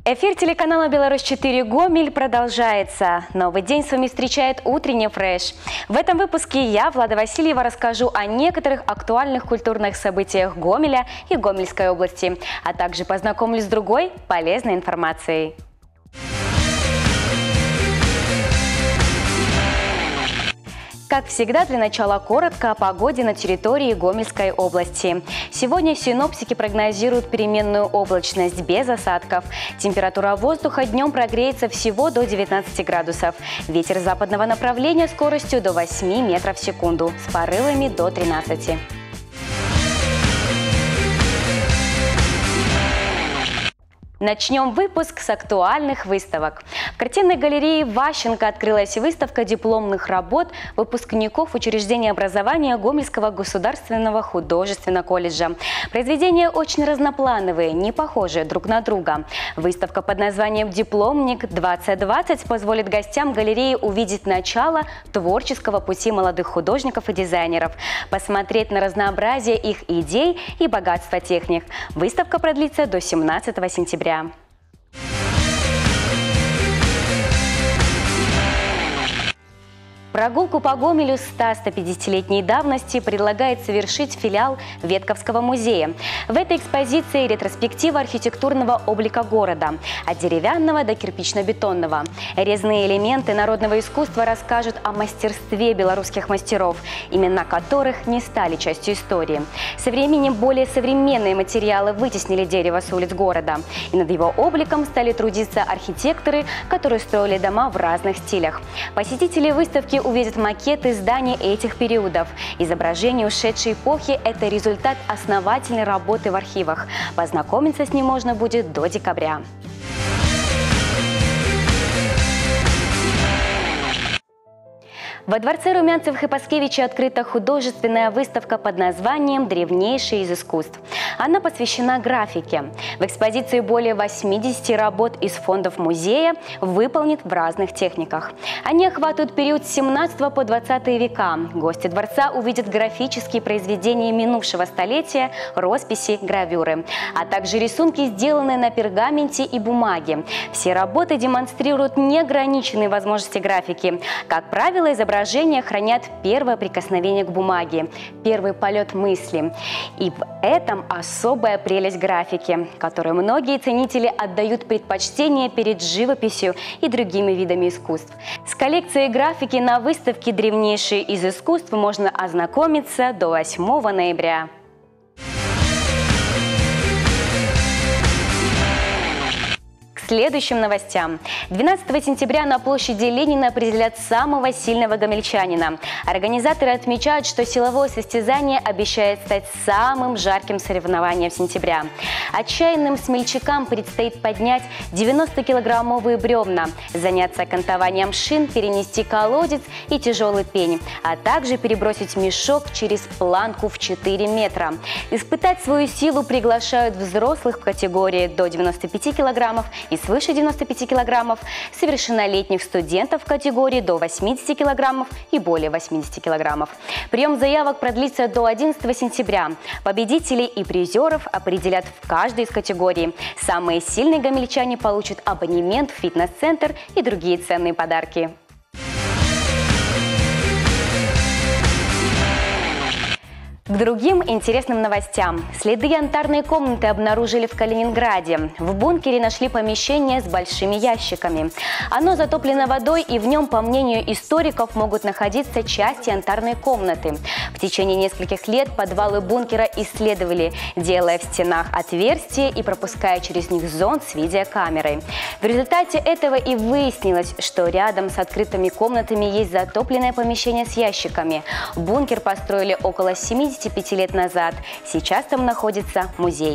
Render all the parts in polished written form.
Эфир телеканала «Беларусь-4» Гомель продолжается. Новый день с вами встречает утренний фреш. В этом выпуске я, Влада Васильева, расскажу о некоторых актуальных культурных событиях Гомеля и Гомельской области, а также познакомлюсь с другой полезной информацией. Как всегда, для начала коротко о погоде на территории Гомельской области. Сегодня синоптики прогнозируют переменную облачность без осадков. Температура воздуха днем прогреется всего до 19 градусов. Ветер западного направления скоростью до 8 метров в секунду, с порывами до 13. Начнем выпуск с актуальных выставок. В картинной галерее Ващенко открылась выставка дипломных работ выпускников учреждения образования Гомельского государственного художественного колледжа. Произведения очень разноплановые, не похожие друг на друга. Выставка под названием «Дипломник-2020» позволит гостям галереи увидеть начало творческого пути молодых художников и дизайнеров, посмотреть на разнообразие их идей и богатство техник. Выставка продлится до 17 сентября. Прогулку по Гомелю 100-150-летней давности предлагает совершить филиал Ветковского музея. В этой экспозиции ретроспектива архитектурного облика города, от деревянного до кирпично-бетонного. Резные элементы народного искусства расскажут о мастерстве белорусских мастеров, имена которых не стали частью истории. Со временем более современные материалы вытеснили дерево с улиц города, и над его обликом стали трудиться архитекторы, которые строили дома в разных стилях. Посетители выставки увидят макеты зданий этих периодов. Изображение ушедшей эпохи – это результат основательной работы в архивах. Познакомиться с ним можно будет до декабря. Во дворце Румянцевых и Паскевича открыта художественная выставка под названием «Древнейшие из искусств». Она посвящена графике. В экспозиции более 80 работ из фондов музея, выполнен в разных техниках. Они охватывают период с 17 по 20 века. Гости дворца увидят графические произведения минувшего столетия, росписи, гравюры, а также рисунки, сделанные на пергаменте и бумаге. Все работы демонстрируют неограниченные возможности графики. Как правило, изображения хранят первое прикосновение к бумаге, первый полет мысли. И в этом особая прелесть графики, которой многие ценители отдают предпочтение перед живописью и другими видами искусств. С коллекцией графики на выставке «Древнейшие из искусств» можно ознакомиться до 8 ноября. Следующим новостям. 12 сентября на площади Ленина определят самого сильного гомельчанина. Организаторы отмечают, что силовое состязание обещает стать самым жарким соревнованием сентября. Отчаянным смельчакам предстоит поднять 90-килограммовые бревна, заняться кантованием шин, перенести колодец и тяжелый пень, а также перебросить мешок через планку в 4 метра. Испытать свою силу приглашают взрослых в категории до 95 килограммов и свыше 95 килограммов, совершеннолетних студентов в категории до 80 килограммов и более 80 килограммов. Прием заявок продлится до 11 сентября. Победителей и призеров определят в каждой из категорий. Самые сильные гомельчане получат абонемент в фитнес-центр и другие ценные подарки. К другим интересным новостям. Следы янтарной комнаты обнаружили в Калининграде. В бункере нашли помещение с большими ящиками. Оно затоплено водой, и в нем, по мнению историков, могут находиться части янтарной комнаты. В течение нескольких лет подвалы бункера исследовали, делая в стенах отверстия и пропуская через них зонд с видеокамерой. В результате этого и выяснилось, что рядом с открытыми комнатами есть затопленное помещение с ящиками. Бункер построили около 75 лет назад. Сейчас там находится музей.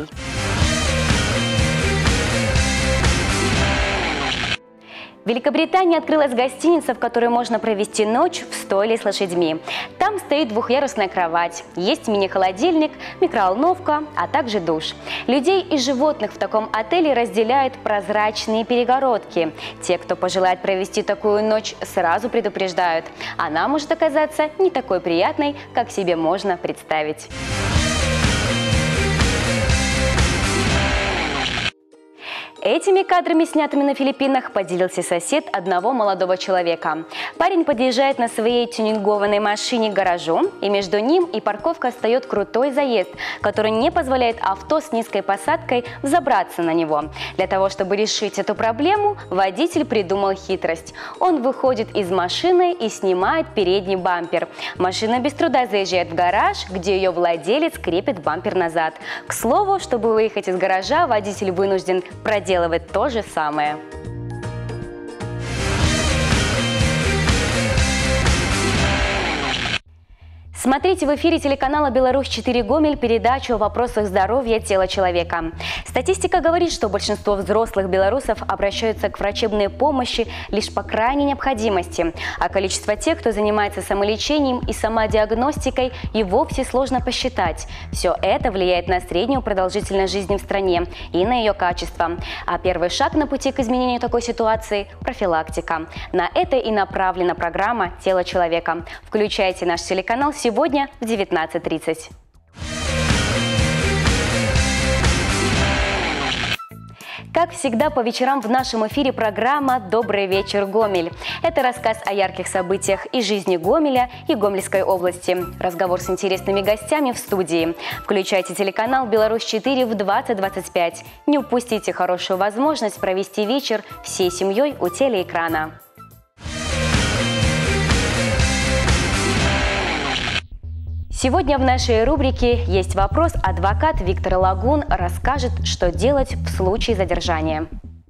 В Великобритании открылась гостиница, в которой можно провести ночь в стойле с лошадьми. Там стоит двухъярусная кровать, есть мини-холодильник, микроволновка, а также душ. Людей и животных в таком отеле разделяют прозрачные перегородки. Те, кто пожелает провести такую ночь, сразу предупреждают. Она может оказаться не такой приятной, как себе можно представить. Этими кадрами, снятыми на Филиппинах, поделился сосед одного молодого человека. Парень подъезжает на своей тюнингованной машине к гаражу, и между ним и парковкой встает крутой заезд, который не позволяет авто с низкой посадкой взобраться на него. Для того, чтобы решить эту проблему, водитель придумал хитрость. Он выходит из машины и снимает передний бампер. Машина без труда заезжает в гараж, где ее владелец крепит бампер назад. К слову, чтобы выехать из гаража, водитель вынужден проделывать то же самое. Смотрите в эфире телеканала «Беларусь-4 Гомель» передачу о вопросах здоровья тела человека. Статистика говорит, что большинство взрослых белорусов обращаются к врачебной помощи лишь по крайней необходимости, а количество тех, кто занимается самолечением и самодиагностикой, и вовсе сложно посчитать. Все это влияет на среднюю продолжительность жизни в стране и на ее качество. А первый шаг на пути к изменению такой ситуации – профилактика. На это и направлена программа «Тело человека». Включайте наш телеканал сегодня в 19:30. Как всегда, по вечерам в нашем эфире программа «Добрый вечер, Гомель». Это рассказ о ярких событиях из жизни Гомеля и Гомельской области. Разговор с интересными гостями в студии. Включайте телеканал «Беларусь-4» в 20:25. Не упустите хорошую возможность провести вечер всей семьей у телеэкрана. Сегодня в нашей рубрике есть вопрос. Адвокат Виктор Лагун расскажет, что делать в случае задержания.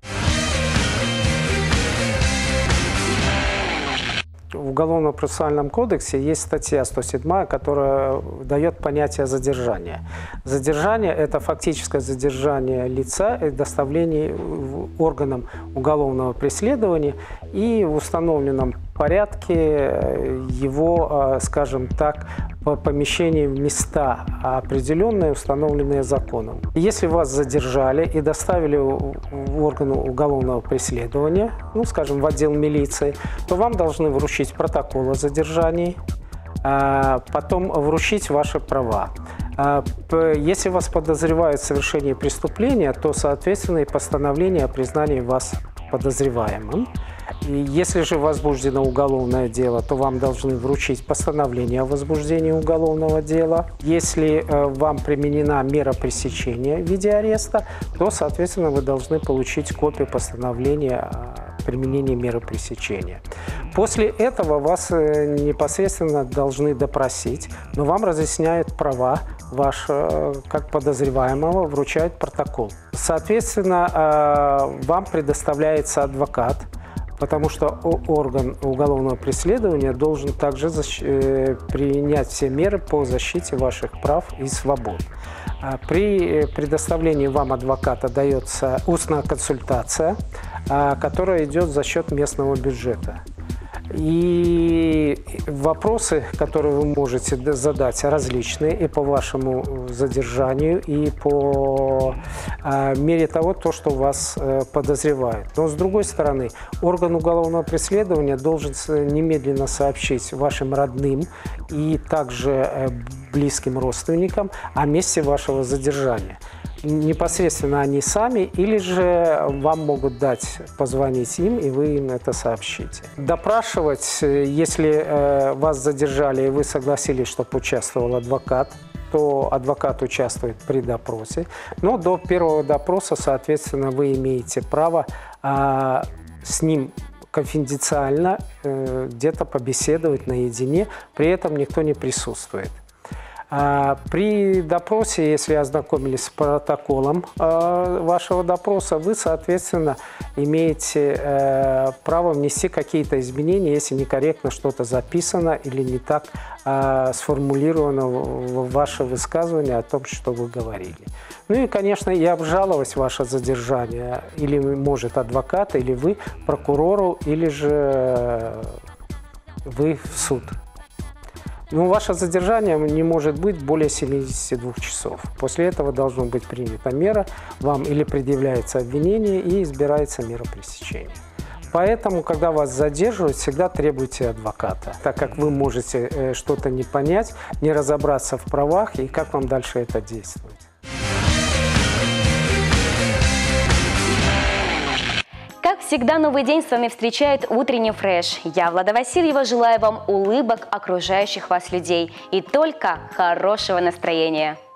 В Уголовно-процессуальном кодексе есть статья 107, которая дает понятие задержания. Задержание – это фактическое задержание лица и доставление органам уголовного преследования и в установленном порядке его, скажем так, помещение в места определенные, установленные законом. Если вас задержали и доставили в органы уголовного преследования, ну, скажем, в отдел милиции, то вам должны вручить протокол о задержании, потом вручить ваши права. Если вас подозревают в совершении преступления, то, соответственно, и постановление о признании вас подозреваемым. И если же возбуждено уголовное дело, то вам должны вручить постановление о возбуждении уголовного дела. Если вам применена мера пресечения в виде ареста, то, соответственно, вы должны получить копию постановления о применении меры пресечения. После этого вас непосредственно должны допросить, но вам разъясняют права ваши, как подозреваемого, вручают протокол. Соответственно, вам предоставляется адвокат, потому что орган уголовного преследования должен также принять все меры по защите ваших прав и свобод. При предоставлении вам адвоката дается устная консультация, которая идет за счет местного бюджета. И вопросы, которые вы можете задать, различные и по вашему задержанию, и по мере того, что вас подозревают. Но с другой стороны, орган уголовного преследования должен немедленно сообщить вашим родным и также близким родственникам о месте вашего задержания. Непосредственно они сами, или же вам могут позвонить им, и вы им это сообщите. Допрашивать, если вас задержали, и вы согласились, чтобы участвовал адвокат, то адвокат участвует при допросе. Но до первого допроса, соответственно, вы имеете право с ним конфиденциально где-то побеседовать наедине, при этом никто не присутствует. При допросе, если ознакомились с протоколом вашего допроса, вы, соответственно, имеете право внести какие-то изменения, если некорректно что-то записано или не так сформулировано ваше высказывание о том, что вы говорили. Ну и, конечно, и обжаловать ваше задержание или может адвокат, или вы прокурору, или же вы в суд. Но ваше задержание не может быть более 72 часов. После этого должна быть принята мера, вам или предъявляется обвинение и избирается мера пресечения. Поэтому, когда вас задерживают, всегда требуйте адвоката, так как вы можете что-то не понять, не разобраться в правах и как вам дальше это действовать. Как всегда, новый день с вами встречает утренний фреш. Я, Влада Васильева, желаю вам улыбок окружающих вас людей и только хорошего настроения.